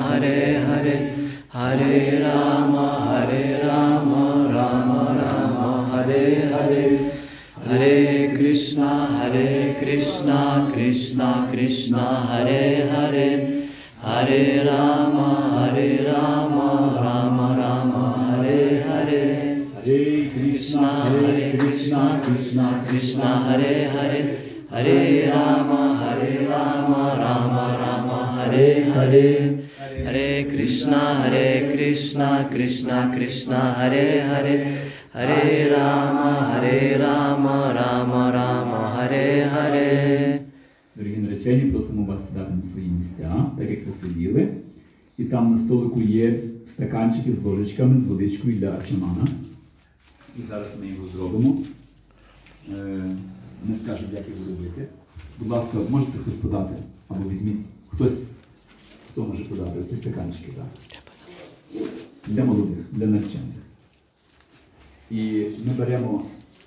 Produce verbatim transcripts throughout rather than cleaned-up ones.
Hare Hare, Hare Rama, Hare Rama, Rama Rama, Hare Hare, Hare Krishna, Hare Krishna, Krishna Krishna, Hare Hare, Hare Rama, Hare Rama, Rama Rama, Hare Hare, Hare Krishna, Hare Krishna, Krishna Krishna, Hare Hare, Hare Rama, Hare Rama, Rama Rama, Hare Hare, Hare Krishna, Hare Krishna, Krishna Krishna, Hare Hare, Hare Rama, Hare Rama, Rama Rama, Hare Hare. Дорогі наречені, просимо вас сідати на свої місця, так як ви сиділи. І там на столику є стаканчики з ложечками, з водичкою для ачамана. І зараз ми його зробимо. Не скажемо, як його робити. Будь ласка, можете хтось подати? Або візьміть хтось, хто може подати. Оці стаканчики, так? Для молодих, для навчених. І ми беремо,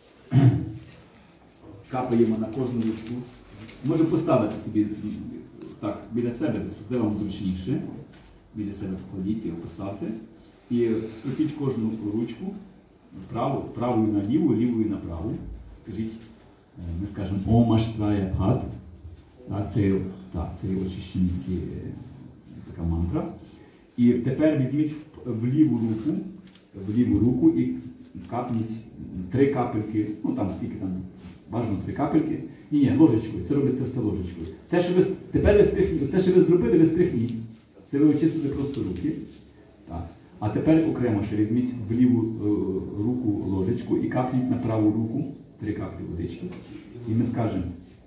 капаємо на кожну ручку. Можемо поставити собі так, біля себе, де вам зручніше. Біля себе покладіть його, поставте. І скрутіть кожну ручку вправо, правою на ліву, лівою на праву. Скажіть, ми скажемо Ом Аштвая Бхат. Це, так, це очищені такі, така мантра. І тепер візьміть в ліву руку, в ліву руку і капніть три капельки, ну там скільки там, бажано три капельки. Ні, ні, ложечкою, це робиться все ложечкою. Це, що ви, тепер ви стрихніть, це, що ви зробили, ви стрихніть. Це ви очистите просто руки. Так. А тепер окремо ще візьміть в ліву е, руку ложечку і капніть на праву руку три каплі водички. І ми скажемо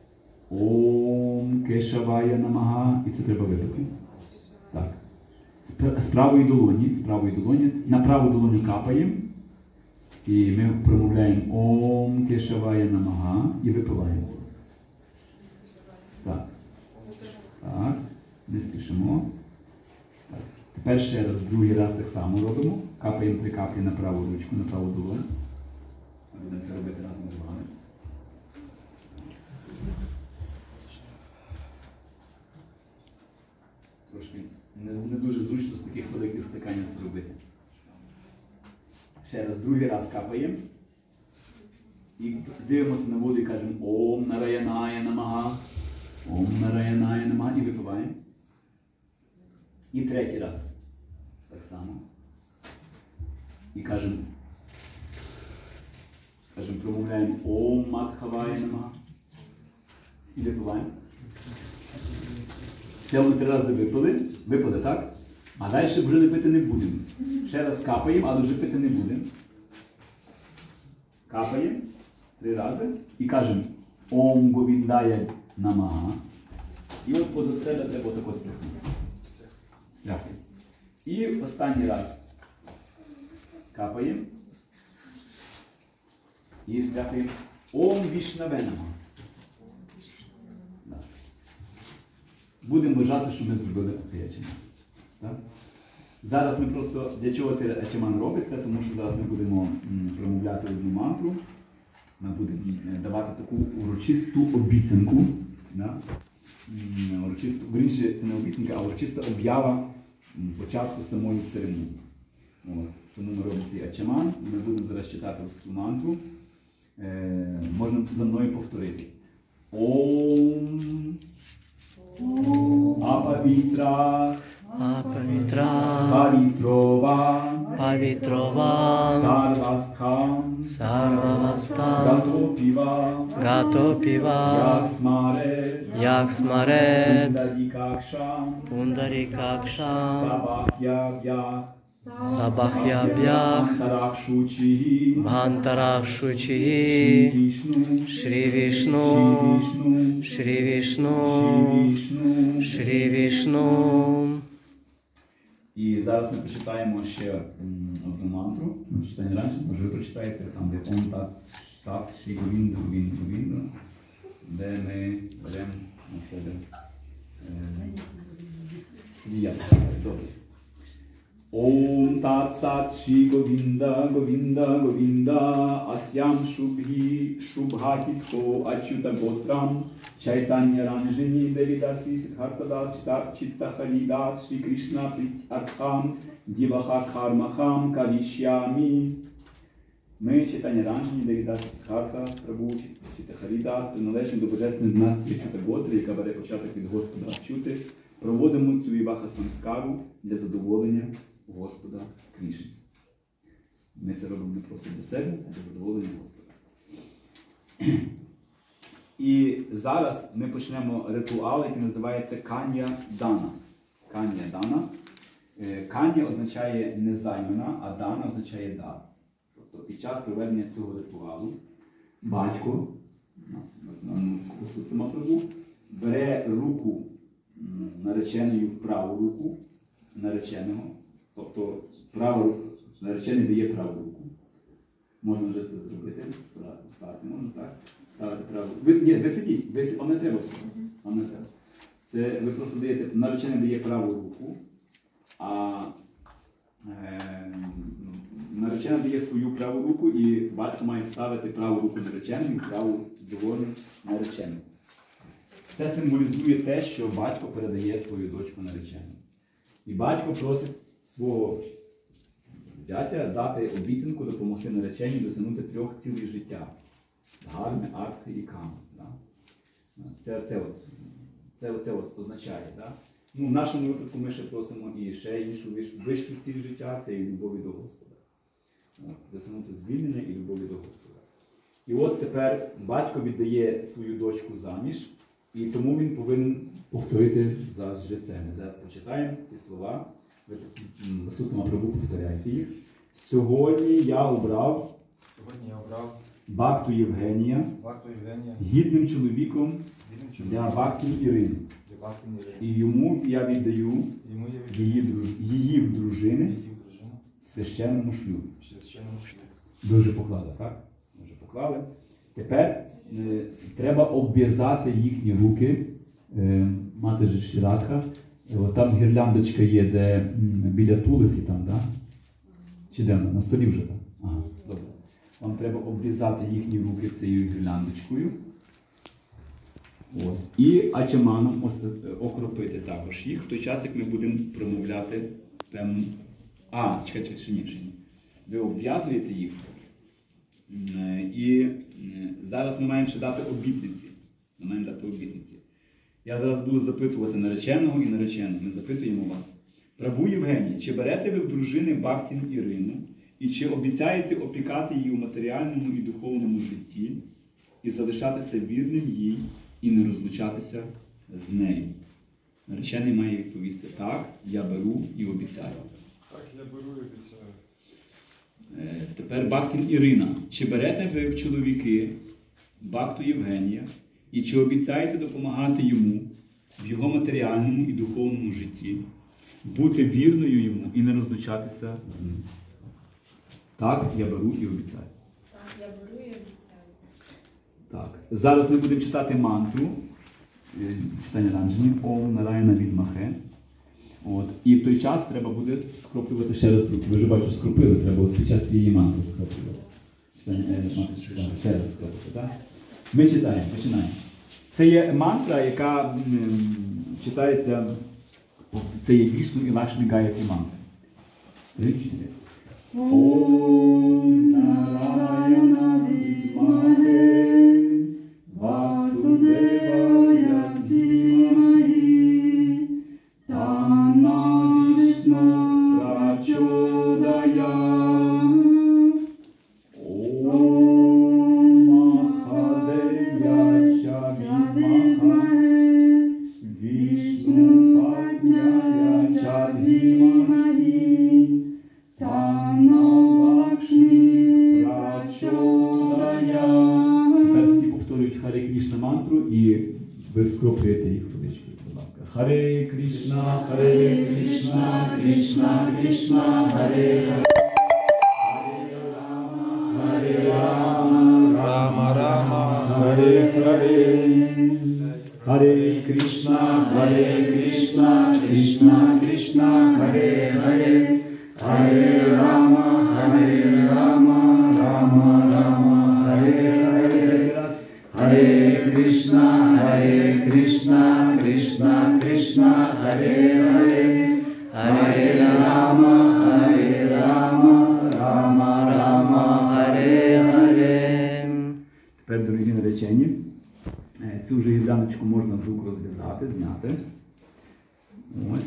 Ом Кешавая Намага. І це треба випити. Так. З правої долоні, з правої долоні, на праву долоню капаємо. І ми промовляємо Ом Кешавая Намага і випиваємо. Так. Так. Не спішимо. Так. Тепер ще раз, другий раз так само робимо. Капаємо три каплі на праву ручку, на праву долоню. Будемо це робити разом з вами. Трошки не, не дуже зручно з таких великих стаканів це робити. Ще раз, другий раз капаємо. І дивимося на воду і кажемо Ом Нараяная Намага. Ом Нараяная Намага. І випиваємо. І третій раз. Так само. І кажемо, кажемо, промовляємо Ом Мадхавая Намага. І випиваємо. Це ми три рази випили. Випили, так? А далі вже не пити не будемо. Ще раз капаємо, але вже пити не будемо. Капаємо три рази і кажемо Ом Говіндая Намага. І от поза себе треба отако стряхнути. Стряхуємо. І останній раз капаємо. І стряхуємо Ом Вішнаве Намага. Будемо вважати, що ми зробили ачаман. Так? Зараз ми просто, для чого цей ачаман робиться, тому що зараз ми будемо промовляти одну мантру. Ми будемо давати таку урочисту обіцянку. Да? Урочисту, вірніше, це не обіцянка, а урочиста об'ява початку самої церемонії. От. Тому ми робимо цей ачаман, і ми будемо зараз читати цю мантру. Е, можна за мною повторити. Ом Апавітра Апавітра Павітрова Павітрова Сарвастхам Сарвавастам Гатопіва Гатопіва Яксмаре Яксмарет Пундарікакшам Пундарікакшам Сабах'яв'ях Сабах'яб'ях Бхантаракшучі Бхантаракшучі Вішну Шрі Вішну Шрі Шрі Вішну Вішну Шрі Вішну. І зараз ми прочитаємо ще одну мантру. Ми читаємо раніше, може ви прочитаєте там, де Ом Тат Сат Шрі Говінду Говінду Говінду, де ми беремо на себе діяльність. Добре. Om Tat Sat Shri Govinda Govinda Govinda Asyam Shubhi Shubhatitho Achyuta Gotram Chaitanya Ranjani Devidasi Siddharthadas Chitta Haridas Shri Krishna Prityartham Divaha Karmaham Karishyami. Ми, Чайтаня Ранджані, Девідас Сиддхартха, Прабху Читта Харідас, приналежні до Божественної династії Чута Готри, яка бере початок від Господа Ачюти, проводимо цю Віваха Самскару для задоволення Господа Кришни. Ми це робимо не просто для себе, а для задоволення Господа. І зараз ми почнемо ритуал, який називається Кан'я Дана. Кан'я Дана. Кан'я означає незаймана, а Дана означає дар. Тобто під час проведення цього ритуалу батько, у нас присутня Прабху, бере руку нареченої в праву руку нареченого. Тобто праву, наречений дає праву руку. Можна вже це зробити, встати, можна так, ставити праву руку. Ви, ні, ви сидіть, ви, вам не треба встати. Вам не треба. Це ви просто даєте, наречений дає праву руку, а е, наречена дає свою праву руку, і батько має вставити праву руку нареченої в праву долоню нареченої. Це символізує те, що батько передає свою дочку нареченому. І батько просить свого зятя дати обіцянку допомогти нареченій досягнути трьох цілей життя. Гарне, артхи і ками. Да? Це, це, от, це, це от означає. Да? Ну, в нашому випадку ми ще просимо і ще іншу вищу ціль життя, це і любові до Господа. Досягнути звільнення і любові до Господа. І от тепер батько віддає свою дочку заміж, і тому він повинен повторити за жрецем. Ми зараз прочитаємо ці слова. Васутама Прабху, повторяйте їх. Сьогодні я обрав, Сьогодні я обрав Бхакту Євгенія, Бхакту Євгенія гідним чоловіком вільним для чоловіком Бхакти Ірини. для Бхакти І Ірини. йому я віддаю Йому я віддаю її, друж... її в дружини її дружину в священному шлюбі. в священному шлюбі. Дуже поклали, так? Дуже поклали. Тепер е, треба обв'язати їхні руки. Е, мати же Шірадха. Е, там гірляндочка є, де м, біля тулесі там, да? Чи де вона? На столі вже там? Ага, добре. Вам треба обв'язати їхні руки цією гірляндочкою. Ось. І ачаманом ос- окропити також їх в той час, як ми будемо промовляти певну... А, чекайте, ще ні, ще ні. Ви обв'язуєте їх. І зараз ми маємо ще дати обітниці. Ми маємо дати обітниці. Я зараз буду запитувати нареченого і наречену. Ми запитуємо вас. Прабху Євгеній, чи берете ви в дружини Бхактину Ірину і чи обіцяєте опікати її у матеріальному і духовному житті і залишатися вірним їй і не розлучатися з нею? Наречений має відповісти: так, я беру і обіцяю. Так, я беру і обіцяю. Е, Тепер Бхактин Ірина. Чи берете ви в чоловіки Бхакту Євгенія і чи обіцяєте допомагати йому в його матеріальному і духовному житті, бути вірною йому і не розлучатися з ним? Так, я беру і обіцяю. Так, я беру і обіцяю. Так. Зараз ми будемо читати мантру. е, Читання Ранджані. Ом Нараяна Відмахе. От. І в той час треба буде скроплювати ще раз руки. Ви вже бачу, скропили, треба от під час цієї мантри скроплювати. Читання, е, мантри читання, ще раз скроплювати, так? Ми читаємо, починаємо. Це є мантра, яка м, читається, це є Вішну і Лакшмі Гаятри мантра. Три, чотири. Ом Нараяна Відмахе Васудевая Дімахі Танна Вішну Прачодая. Ом Махадев'яча Відмахе Вішну Падняяча Дімахі Танна Лакшмі Прачодая. Тепер всі повторюють Харе Кришна мантру і ви скроплюєте їх водичкою, будь ласка. Харе Кришна, Харе Кришна, Кришна, Кришна, Харе Харе. Харе Рама, Рама, Рама, Харе Харе. Харе Кришна, Харе Кришна, Кришна, Кришна, Харе Харе. цю вже гірляночку можна з рук розв'язати, зняти. Ось.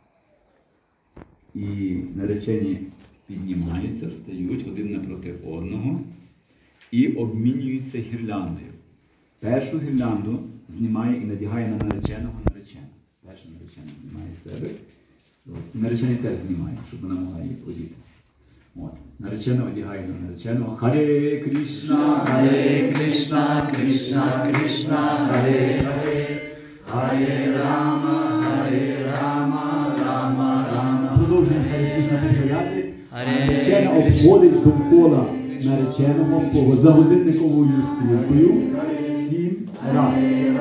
І наречені піднімаються, стають один напроти одного і обмінюються гірляндою. Першу гірлянду знімає і надягає на нареченого нареченого. Перша наречена знімає з себе. Наречений теж знімає, щоб вона могла її подіти. От. Наречена одягає на нареченого. Харе Кришна, Харе Кришна, Кришна, Кришна, Харе Харе, Харе Рама, Харе Рама, Рама, Рама. Продовжуємо Харе Кришна повторяти. Харе Наречена Кришна. обходить довкола нареченого за годинниковою стрілкою сім разів.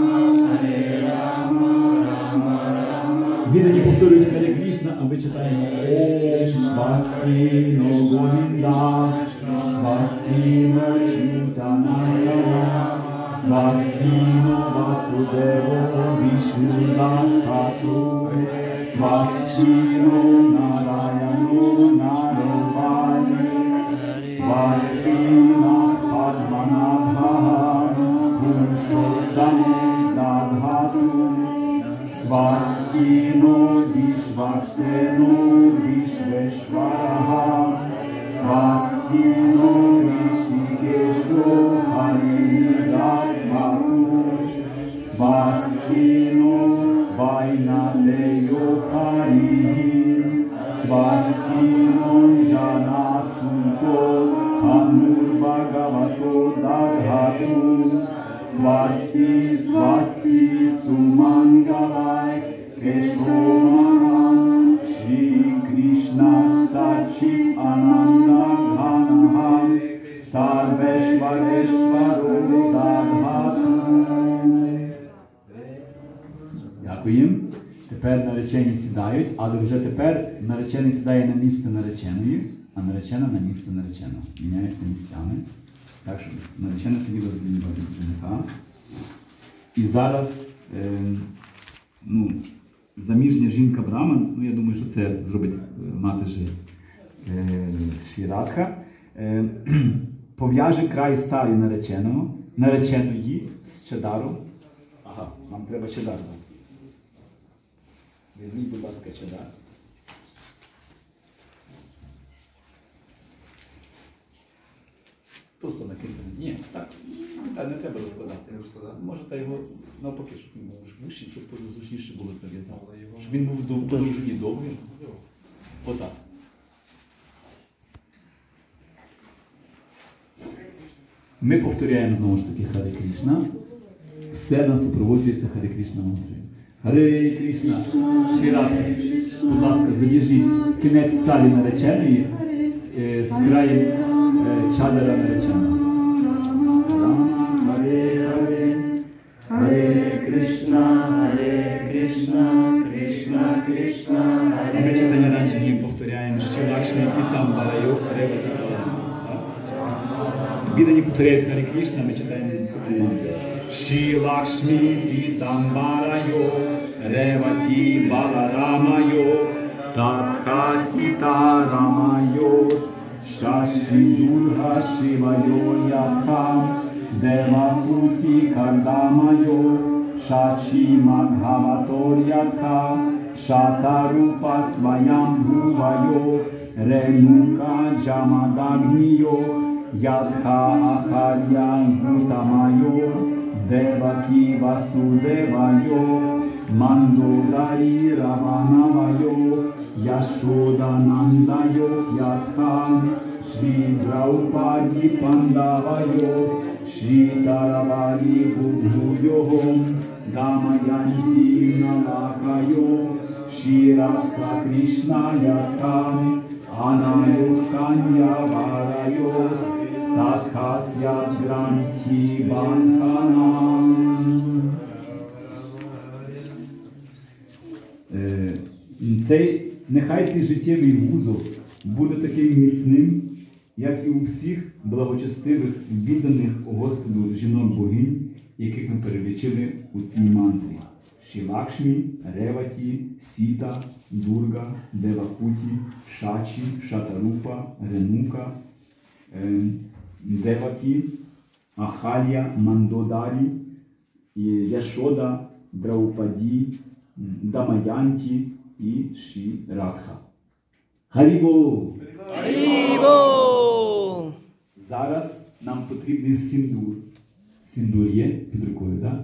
Віддані повторюють Харе Кришна, а ми читаємо Ом Свасті но Говінда, Свасті но Чутаная, Свасті но Васудево Вішнудахату, Свасті но Нараяно Наровай, Свасті но Падманабха, Пуршотаме Дадгату, Свастіно Вішвасено Вішвешвараха, Свастіно Вішікешо Харинідатмату, Свастіно Вайнатеyo Хариhi, Свастіно Жанасунто Ханурбагавато Дадгату, Свасти, свасти, сумангавай, кешомахам, Шри Кришна Сачи Ананда Гханахам, Сарвешварешвару Дадхату. Дякуємо. Тепер наречені сідають, але вже тепер наречений сідає на місце нареченої, а наречена на місце нареченого. Міняються місцями. Так що наречена сиділа зліва від жениха. І зараз е, ну, заміжня жінка Браман, ну я думаю, що це зробить мати ж е, Шірадха, е, пов'яже край саї нареченого, нареченої з чадаром. Ага, нам треба чадар. Візьміть, будь ласка, чадар. Просто накинути. Ні, так. Та не треба розкладати. Не розкладати? Можете його навпаки, щоб він був вищий, щоб дуже зручніше було зав'язати. Щоб він був в довжині довгий. Отак. Ми повторяємо знову ж таки Харе Кришна. Все нас супроводжується Харе Кришна мантрою. Харе Кришна, Шірадха, будь ласка, зав'яжіть кінець салі нареченої з, з краєм е, чадара нареченого. Харе Харе, Харе Кришна, Харе Кришна, Кришна Кришна, А ми Харе читання раніше повторяємо Шілакшмі і там Барайо, Харе Ватіпалана. Віддані повторяють Харе Кришна, ми читаємо цю мантру. Шілакшмі і там Барайо, Реваті Баларамайо, Татха Сіта Рамайо, Шаші Дурга Шивайо Ядхам, Девакуті Кардамайо, Шачі Мадгаватор Ядха, Шатарупа Сваям Бхувайо, Ренука Джамадагнійо, Ядха Ахар'ям Бхутамайо, Девакі Васудевайо, Мандодарі Раванавайо, Яшоданандайо Ядхам, Шрі Драупаді Пандавайо, Шрі Таравалі Будгуйо, Дамаянті Налакайо, Шрі Радха Кришна Ядхам, Анаюхкання Варайос, Татхасят Гранті Банханам. Цей, нехай цей життєвий вузол буде таким міцним, як і у всіх благочестивих, відданих Господу жінок-богинь, яких ми перелічили у цій мантрі. Шілакшмі, Реваті, Сіта, Дурга, Девакуті, Шачі, Шатарупа, Ренука, Девакі, Ахалья, Мандодарі, і Яшода, Драупаді, Дамаянті і Ші Радха. Харібол! Харібол! Зараз нам потрібний сіндур. Сіндур є під рукою, так?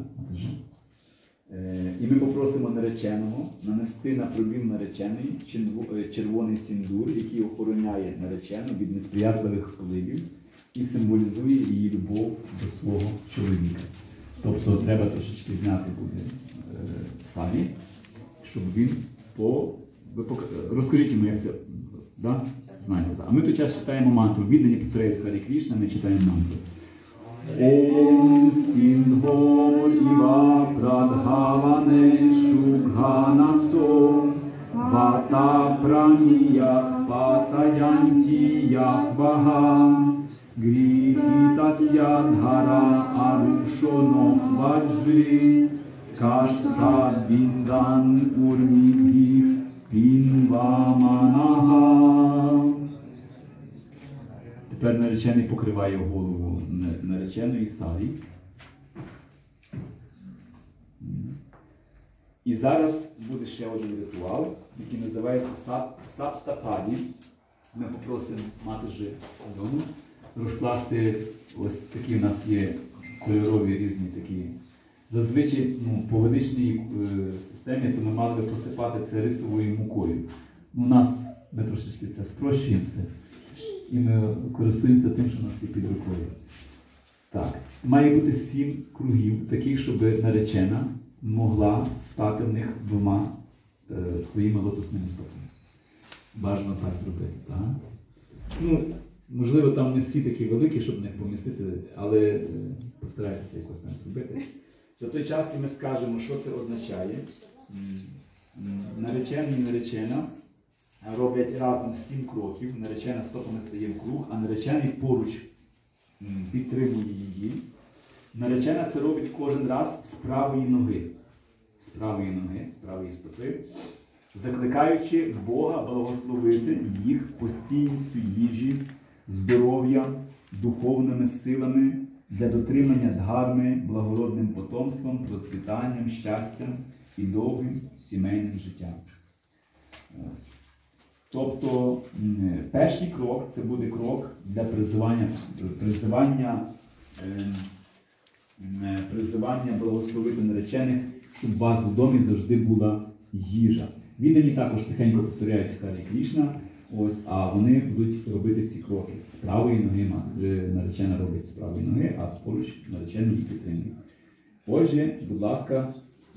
Е, і ми попросимо нареченого нанести на пробів нареченої червоний сіндур, який охороняє наречену від несприятливих впливів і символізує її любов до свого чоловіка. Тобто треба трошечки зняти буде е, салі, щоб він по... Ви пок... Розкажіть йому, як це, да? Знаєте, так. А ми тут час читаємо мантру. Віддані повторяють Харі Крішна, ми читаємо мантру. Ом Сіндгор Іва Прадгаване Шубганасо Вата Пранія Патаянті Яхвага Гріхітасya Dhara Арушоно Ваджи Кашта Біндан Урмібхіх Пінваманага. Тепер наречений покриває голову нареченої Сарі. І зараз буде ще один ритуал, який називається Саптападі. Ми попросимо матері дому розкласти, ось такі у нас є кольорові різні такі. Зазвичай ну, по ведичній е, системі то ми мали би посипати це рисовою мукою. У нас ми трошечки це спрощуємо все. І ми користуємося тим, що у нас є під рукою. Так. Має бути сім кругів, таких, щоб наречена могла стати в них двома е, своїми лотосними стопами. Бажано так зробити. Так? Ну, можливо, там не всі такі великі, щоб в них помістити, але е, постарайтеся якось там зробити. За той час ми скажемо, що це означає. Наречений і наречена роблять разом сім кроків, наречена стопами стає в круг, а наречений поруч підтримує її. Наречена це робить кожен раз з правої ноги, з правої ноги, з правої стопи, закликаючи Бога благословити їх постійністю їжі, здоров'ям, духовними силами для дотримання дхарми, благородним потомством, процвітанням, щастям і довгим сімейним життям. Тобто перший крок – це буде крок для призивання, призивання, призивання благословити наречених, щоб у вас в домі завжди була їжа. Віддані також тихенько повторяють Харі Крішна, ось, а вони будуть робити ці кроки. З правої ноги наречена робить з правої ноги, а поруч наречений її підтримує. Отже, будь ласка,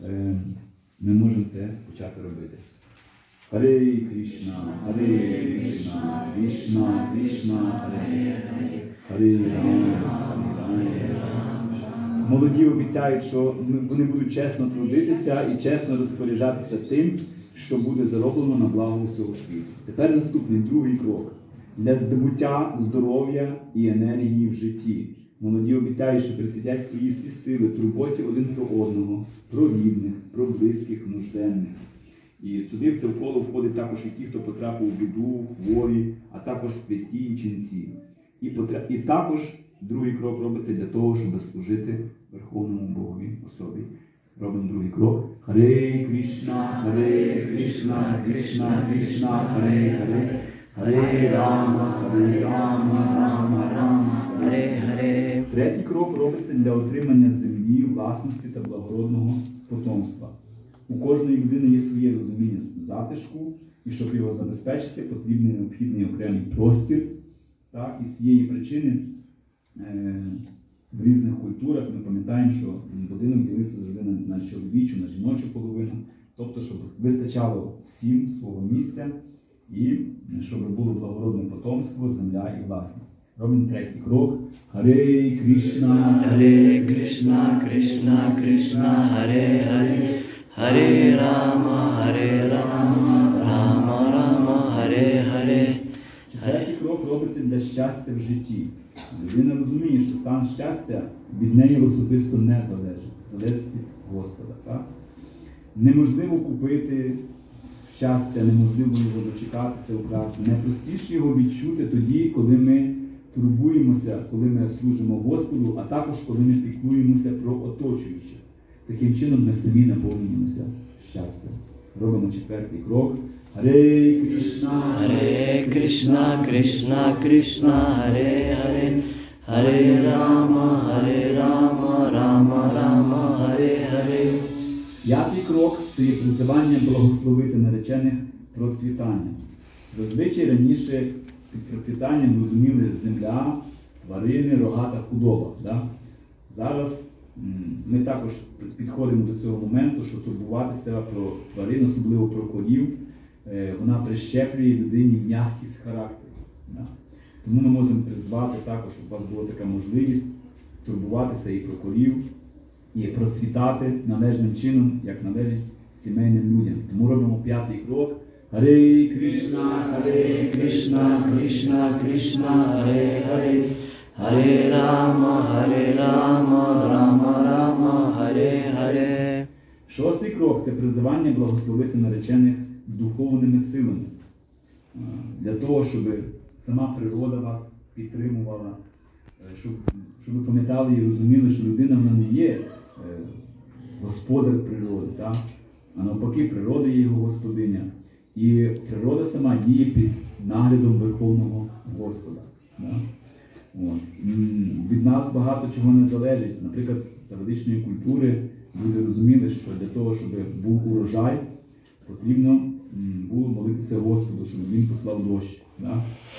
ми можемо це почати робити. Харе Кришна, Харе Кришна, Кришна, Кришна, Харе Харе Рама, Харе Рама. Молоді обіцяють, що вони будуть чесно трудитися і чесно розпоряджатися тим, що буде зароблено на благо усього світу. Тепер наступний, другий крок. Для здобуття здоров'я і енергії в житті. Молоді обіцяють, що присвятять свої всі сили турботі один про одного, про рідних, про близьких, нужденних. І сюди в це коло входить також і ті, хто потрапив у біду, хворі, а також святі і ченці. І, потра... і також другий крок робиться для того, щоб служити Верховному Богові особі. Робимо другий крок. Харе Кришна, Харе Кришна, Кришна, Кришна, Харе Харе, Харе Рама, Харе Рама, Рама, Рама, Харе Харе. Третій крок робиться для отримання землі, власності та благородного потомства. У кожної людини є своє розуміння затишку, і щоб його забезпечити, потрібний необхідний окремий простір. Так? І з цієї причини е, в різних культурах ми пам'ятаємо, що будинок ділився завжди на, на чоловічу, на жіночу половину, тобто, щоб вистачало всім свого місця і щоб було благородне потомство, земля і власність. Робимо третій крок. Харе Кришна, Харе Кришна, Кришна, Кришна, Харе Харе, Харе Рама, Харе Рама, Рама, Рама, Харе Харе. Третій крок робиться для щастя в житті. Людина розуміє, що стан щастя від неї особисто не залежить. Залежить від Господа. Так? Неможливо купити щастя, неможливо його дочекатися, украсти. Найпростіше його відчути тоді, коли ми турбуємося, коли ми служимо Господу, а також коли ми піклуємося про оточуючих. Таким чином ми самі наповнюємося щастям. Робимо четвертий крок. Харе Кришна, Hare Krishna, Krishna Krishna, Hare Hare, Hare Rama, Hare Rama, Rama Rama, Hare Hare. П'ятий крок – це є призивання благословити наречених процвітання. Зазвичай раніше під процвітанням розуміли земля, тварини, рогата худоба. Да? Зараз м, ми також підходимо до цього моменту, що турбуватися про тварин, особливо про корів, е, вона прищеплює людині м'якість характеру. Да? Тому ми можемо призвати також, щоб у вас була така можливість турбуватися і про корів, і процвітати належним чином, як належить сімейним людям. Тому робимо п'ятий крок. Харе Кришна, Харе Krishna, Krishna Krishna, Hare Hare, Hare Rama, Hare Rama, Rama Rama, Hare Hare. Шостий крок – це призивання благословити наречених духовними силами. Е, Для того, щоб сама природа вас підтримувала, е, щоб, щоб ви пам'ятали і розуміли, що людина вона не є е, господар природи, так? А навпаки, природа є його господиня. І природа сама діє під наглядом Верховного Господа. Да? От. М, Від нас багато чого не залежить. Наприклад, за ведичної культури люди розуміли, що для того, щоб був урожай, потрібно м, було молитися Господу, щоб він послав дощ. Да?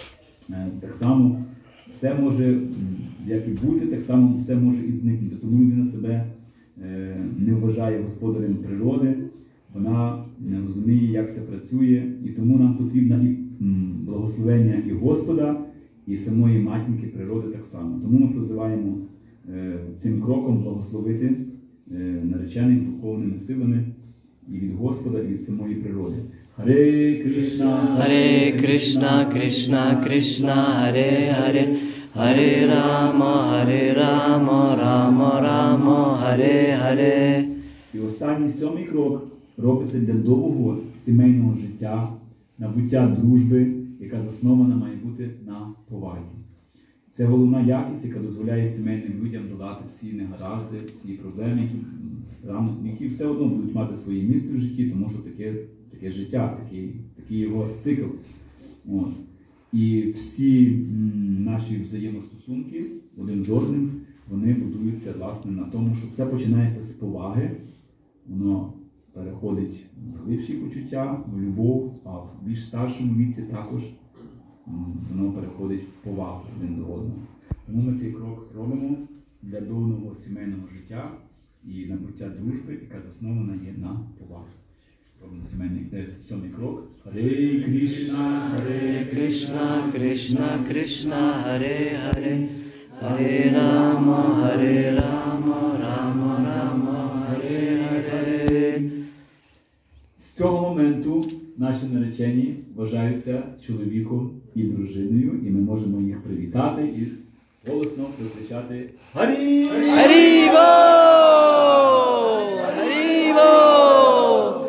Е, Так само все може, м, як і бути, так само все може і зникнути. Тому людина себе е, не вважає господарем природи, вона не розуміє, як все працює, і тому нам потрібно і м, благословення і Господа, і самої матінки природи так само. Тому ми призиваємо е, цим кроком благословити е, наречених духовними силами і від Господа, і від самої природи. Харе Кришна, Hare Krishna, Krishna Krishna, Hare Hare, Hare Rama, Hare Rama, Rama Rama, Hare Hare. І останній сьомий крок робиться для довгого сімейного життя, набуття дружби, яка заснована має бути на повазі. Це головна якість, яка дозволяє сімейним людям долати всі негаразди, всі проблеми, які, рано- які все одно будуть мати своє місце в житті, тому що таке, таке життя, такий, такий його цикл. От. І всі м, наші взаємостосунки один з одним, вони будуються власне на тому, що все починається з поваги, воно переходить в глибші почуття, в любов, а в більш старшому віці також м, воно переходить в повагу один до одного. Тому ми цей крок робимо для довгого сімейного життя і набуття дружби, яка заснована є на повазі. Робимо сімейний е, сьомий крок. Харе Кришна, Харе Krishna, Krishna Krishna, Hare Hare, Hare Rama, Hare Rama, Rama Rama, Hare Hare. З цього моменту наші наречені вважаються чоловіком і дружиною, і ми можемо їх привітати і голосно прокричати Харі! Haribol! Haribol!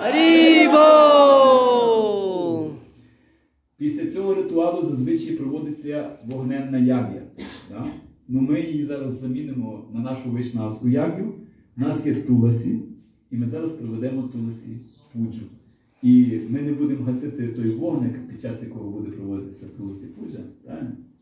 Haribol! Після цього ритуалу зазвичай проводиться вогненна яг'я. Да? Ну, ми її зараз замінимо на нашу вишнавську яг'ю. У нас є туласі, і ми зараз проведемо туласі пуджу. І ми не будемо гасити той вогник, під час якого буде проводитися туласі пуджа. Правильно?